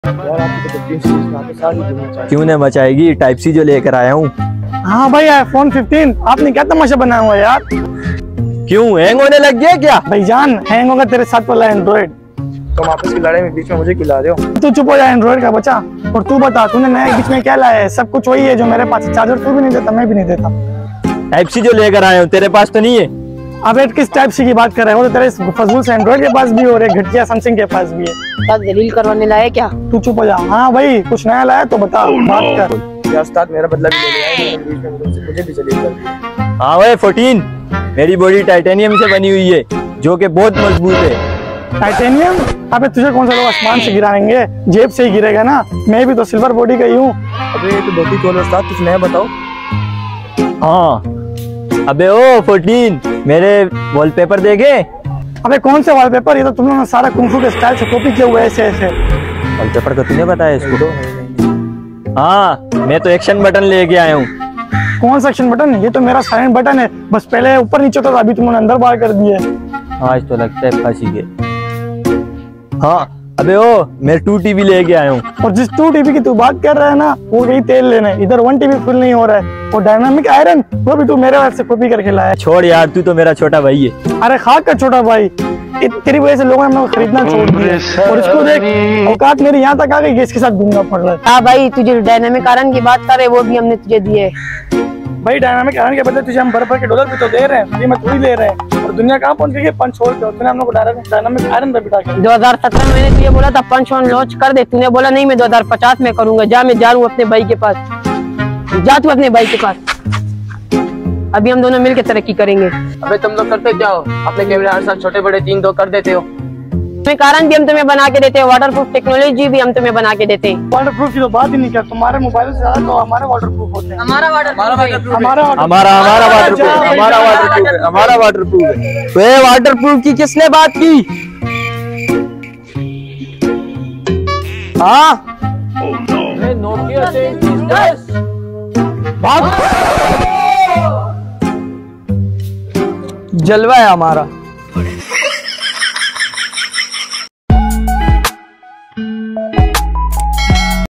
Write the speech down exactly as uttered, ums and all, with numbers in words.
यार आपकी तो फिफ्टीन सीरीज में आपने सारी दुनिया चाहिए। क्यों नहीं बचाएगी, टाइप सी जो लेकर आया हूँ। हाँ भाई आईफोन फिफ्टीन आपने क्या तमाशा बनाया हुआ है यार। क्यों हैंग होने लग गया क्या? भाईजान हैंग होगा तेरे साथ वाला एंड्रॉइड। तुम आपस की लड़ाई में बीच में मुझे खिला रहे हो। तू चुप हो जा एंड्रॉइड का बच्चा। और तू बता तूने नया बीच में क्या लाया है? सब कुछ वही है जो मेरे पास। चार्जर तू भी नहीं देता, मैं भी नहीं देता। टाइप सी जो लेकर आया हूँ तेरे पास तो नहीं है? अब एक किस टाइप सी की बात कर रहे हो? तो तेरे फजूल से एंड्रॉइड के पास भी और एक घटिया सैमसंग के पास भी है। दलील करवाने लाया क्या? तू चुप हो जा। हाँ भाई कुछ नया लाया तो बता, बात कर। या उस्ताद मेरा बदला भी ले लिया है, बीच में मुझे मुझे भी जलील कर दिया। हाँ भाई फोर्टीन, मेरी बॉडी टाइटेनियम से बनी हुई है जो कि बहुत मजबूत है। टाइटेनियम? अबे तुझे कौन सा लोग आसमान से गिराएंगे, जेब से ही गिरेगा ना। मैं भी तो सिल्वर बॉडी का ही हूँ। अबे ये तो धोती खोलो उस्ताद, कुछ नया बताओ। हाँ अबे ओ फोर्टीन, मेरे वॉलपेपर देखे? अबे कौन से वॉलपेपर? ये तो तुम लोगों ने सारा कुंफू के स्टाइल से कॉपी किया हुआ है ऐसे ऐसे। वॉलपेपर का तूने बताया इसको? हाँ मैं तो एक्शन बटन लेके आया हूँ। कौन सा एक्शन बटन? ये तो मेरा साइलेंट बटन है, बस पहले ऊपर नीचे होता था, अभी तुमने अंदर बाहर कर दिया है। आज तो लगता है फांसी के। हाँ अबे ओ मैं टू टीवी लेके आया हूँ। और जिस टू टीवी की तू बात कर रहा है ना, वो गई तेल लेने। इधर वन टीवी फुल नहीं हो रहा है। और डायनामिक आयरन वो भी तू मेरे वजह से कॉपी करके लाया। छोड़ यार, तू तो मेरा छोटा भाई है। अरे खाक का छोटा भाई, तेरी वजह से लोगों ने मेरे को खरीदना छोड़ दिया। और इसको देख, औकात मेरी यहाँ तक आ गई कि इसके साथ घूमना पड़ रहा है। हाँ भाई तुझे डायनामिक आयरन की बात कर रहे, वो भी हमने तुझे दिए। भाई डायनामिक आयरन के बदले तुझे हम भर भर के डॉलर भी तो दे रहे हैं, फ्री में तू ही ले रहे हैं। और दुनिया कहाँ पहुंच गई है पंच छोड़ के, तूने हम लोग को डायनामिक आयरन पे बिठा के। दो हजार सत्रह में मैंने तुझे बोला था पंच वन लॉन्च कर दे, तूने बोला नहीं मैं दो हजार पचास में करूंगा। जा मैं जा रहा हूँ अपने भाई के पास, जा तू अपने भाई के पास। अभी हम दोनों मिलकर तरक्की करेंगे। अबे तुम लोग करते क्या हो? अपने कैमरे हर साल छोटे बड़े तीन दो कर देते हो। कारण भी हम तुम्हें बना के देते हैं, वाटर प्रूफ टेक्नोलॉजी भी हम तुम्हें बना के देते हैं। वाटर प्रूफ की तो बात ही नहीं कर, तुम्हारे मोबाइल से ज्यादा तो हमारे वाटर प्रूफ होते हैं। हमारा वाटर हमारा हमारा हमारा वाटर प्रूफ हमारा वाटर प्रूफ है हमारा वाटर प्रूफ है। तो ये वाटर प्रूफ की किसने बात की? हाँ नोकिया से दस जलवा है हमारा।